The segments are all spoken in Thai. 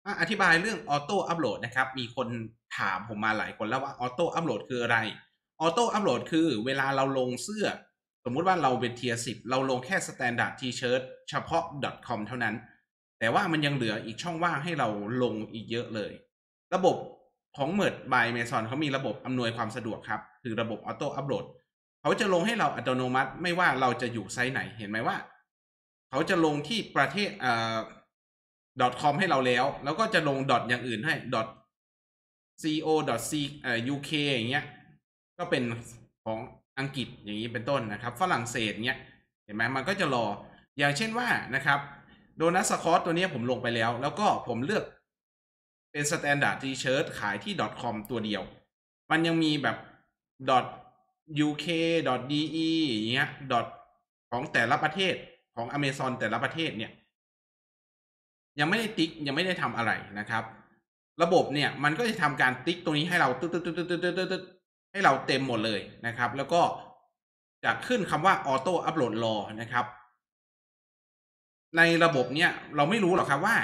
อธิบายเรื่องออโต้อัปโหลดนะครับมีคนถามผมมาหลายคนแล้วว่าออโต้อัปโหลดคืออะไรออโต้อัปโหลดคือเวลาเราลงเสื้อสมมุติว่าเราเป็นเทียร์10เราลงแค่ Standard T-shirt เฉพาะ .com เท่านั้นแต่ว่ามันยังเหลืออีกช่องว่างให้เราลงอีกเยอะเลยระบบของ Merge by Amazon เขามีระบบอำนวยความสะดวกครับคือระบบออโต้อัปโหลดเขาจะลงให้เราอัตโนมัติไม่ว่าเราจะอยู่ไซต์ไหนเห็นไหมว่าเขาจะลงที่ประเทศ.com ให้เราแล้วก็จะลงอย่างอื่นให้ .co .c .uk อย่างเงี้ยก็เป็นของอังกฤษอย่างนี้เป็นต้นนะครับฝรั่งเศสเงี้ยเห็นไหมมันก็จะรออย่างเช่นว่านะครับโดนัทสคอตตัวนี้ผมลงไปแล้วก็ผมเลือกเป็น Standard T-shirt ขายที่ .com ตัวเดียวมันยังมีแบบ .uk .de อย่างเงี้ยของแต่ละประเทศของ Amazon แต่ละประเทศเนี่ยยังไม่ได้ติ๊กยังไม่ได้ทำอะไรนะครับระบบเนี่ยมันก็จะทำการติ๊กตรงนี้ให้เราตึ๊ดให้เราเต็มหมดเลยนะครับแล้วก็จะขึ้นคำว่าออโต้อัปโหลดรอนะครับในระบบเนี่ยเราไม่รู้หรอกครับว่า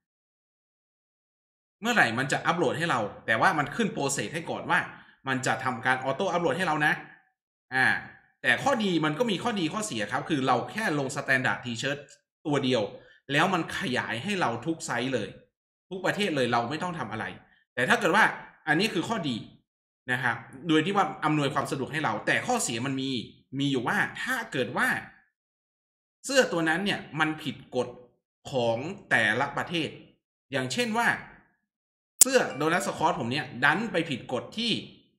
เมื่อไหร่มันจะอัปโหลดให้เราแต่ว่ามันขึ้นโปรเซสให้ก่อนว่ามันจะทำการออโต้อัปโหลดให้เรานะอ่าแต่ข้อดีมันก็มีข้อดีข้อเสียครับคือเราแค่ลง Standard T-shirt ตัวเดียวแล้วมันขยายให้เราทุกไซส์เลยทุกประเทศเลยเราไม่ต้องทำอะไรแต่ถ้าเกิดว่าอันนี้คือข้อดีนะครับโดยที่ว่าอำนวยความสะดวกให้เราแต่ข้อเสียมันมีอยู่ว่าถ้าเกิดว่าเสื้อตัวนั้นเนี่ยมันผิดกฎของแต่ละประเทศอย่างเช่นว่าเสื้อโดนัทสคอตผมเนี่ยดันไปผิดกฎที่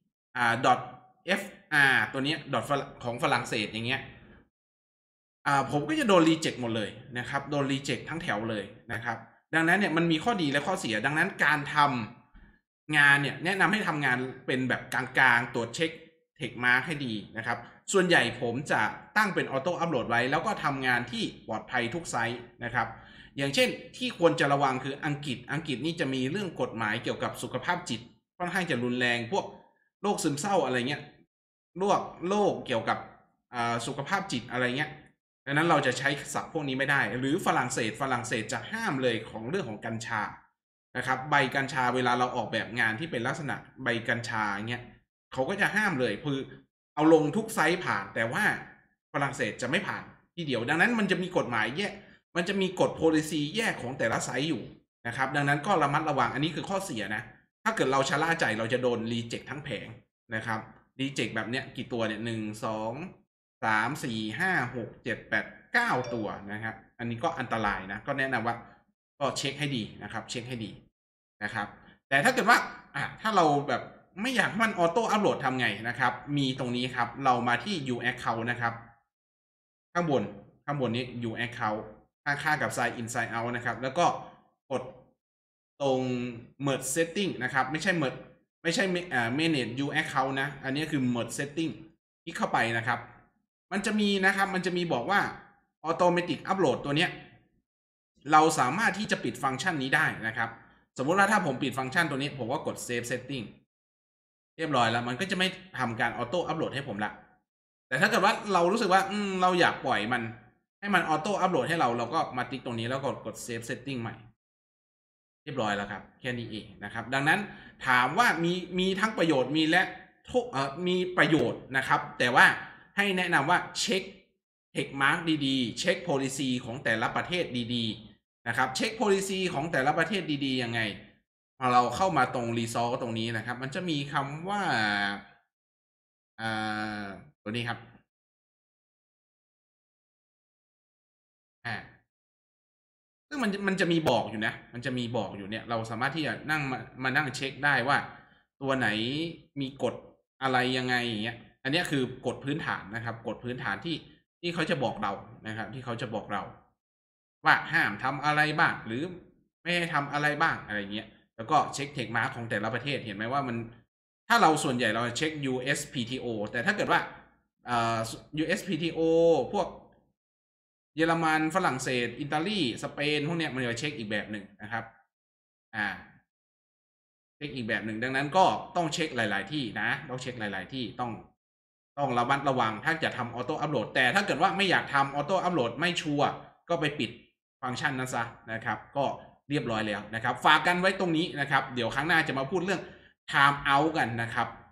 .fr ตัวนี้ของฝรั่งเศสอย่างเงี้ยผมก็จะโดนรีเจ็คหมดเลยนะครับโดนรีเจ็คทั้งแถวเลยนะครับดังนั้นเนี่ยมันมีข้อดีและข้อเสียดังนั้นการทำงานเนี่ยแนะนำให้ทำงานเป็นแบบกลางๆตรวจเช็คเทคมาร์คให้ดีนะครับส่วนใหญ่ผมจะตั้งเป็นออโต้อัปโหลดไว้แล้วก็ทำงานที่ปลอดภัยทุกไซต์นะครับอย่างเช่นที่ควรจะระวังคืออังกฤษนี่จะมีเรื่องกฎหมายเกี่ยวกับสุขภาพจิตค่อนข้างจะรุนแรงพวกโรคซึมเศร้าอะไรเงี้ยโรคเกี่ยวกับสุขภาพจิตอะไรเงี้ยดังนั้นเราจะใช้ศัพท์พวกนี้ไม่ได้หรือฝรั่งเศสจะห้ามเลยของเรื่องของกัญชานะครับใบกัญชาเวลาเราออกแบบงานที่เป็นลักษณะใบกัญชาเงี้ยเขาก็จะห้ามเลยคือเอาลงทุกไซส์ผ่านแต่ว่าฝรั่งเศสจะไม่ผ่านทีเดียวดังนั้นมันจะมีกฎหมายแยกมันจะมีกฎ policy แยกของแต่ละไซส์อยู่นะครับดังนั้นก็ระมัดระวังอันนี้คือข้อเสียนะถ้าเกิดเราชะล่าใจเราจะโดนรีเจ็คทั้งแผงนะครับรีเจ็คแบบเนี้ยกี่ตัวเนี่ย1 2 3 4 5 6 7 8 9ตัวนะครับอันนี้ก็อันตรายนะก็แนะนำว่าก็เช็คให้ดีนะครับเช็คให้ดีนะครับแต่ถ้าเกิดว่าถ้าเราแบบไม่อยากให้มันออโต้อัปโหลดทำไงนะครับมีตรงนี้ครับเรามาที่ U account นะครับข้างบนนี้ U account ข้างๆกับ sign in sign out นะครับแล้วก็กดตรง merge setting นะครับไม่ใช่ manage U account นะอันนี้คือ merge setting คลิกเข้าไปนะครับมันจะมีบอกว่า automatic upload ตัวเนี้ยเราสามารถที่จะปิดฟังก์ชันนี้ได้นะครับสมมุติว่าถ้าผมปิดฟังก์ชันตัวนี้ผมก็กด save setting เรียบร้อยแล้วมันก็จะไม่ทำการออโต้อัปโหลดให้ผมละแต่ถ้าเกิดว่าเรารู้สึกว่าเราอยากปล่อยมันให้มันออโต้อัปโหลดให้เราก็มาติ๊กตรงนี้แล้วกด save setting ใหม่เรียบร้อยแล้วครับแค่นี้เองนะครับดังนั้นถามว่ามีทั้งประโยชน์มีประโยชน์นะครับแต่ว่าให้แนะนำว่าเช็คเทคมาร์กดีๆเช็ค policy ของแต่ละประเทศดีๆนะครับเช็ค policy ของแต่ละประเทศดีๆยังไงพอเราเข้ามาตรง resource ตรงนี้นะครับมันจะมีคำว่าอ่าตัวนี้ครับอ่า ซึ่งมันจะมีบอกอยู่นะมันจะมีบอกอยู่เนี่ยเราสามารถที่จะมานั่งเช็คได้ว่าตัวไหนมีกฎอะไรยังไงอย่างเงี้ยอันนี้คือกฎพื้นฐานนะครับกฎพื้นฐานที่เขาจะบอกเรานะครับที่เขาจะบอกเราว่าห้ามทำอะไรบ้างหรือไม่ให้ทำอะไรบ้างอะไรเงี้ยแล้วก็เช็คเทคมาร์กของแต่ละประเทศเห็นไหมว่ามันถ้าเราส่วนใหญ่เราเช็ค USPTO แต่ถ้าเกิดว่าUSPTO พวกเยอรมันฝรั่งเศสอิตาลีสเปนพวกเนี้ยมันจะเช็คอีกแบบหนึ่งนะครับอ่าเช็คอีกแบบหนึ่งดังนั้นก็ต้องเช็คหลายๆที่นะต้องเช็คหลายๆที่ต้องระมัดระวังถ้าจะทำออโต้อัปโหลดแต่ถ้าเกิดว่าไม่อยากทำออโต้อัปโหลดไม่ชัวร์ก็ไปปิดฟังก์ชันนั้นซะนะครับก็เรียบร้อยแล้วนะครับฝากกันไว้ตรงนี้นะครับเดี๋ยวครั้งหน้าจะมาพูดเรื่อง time out กันนะครับ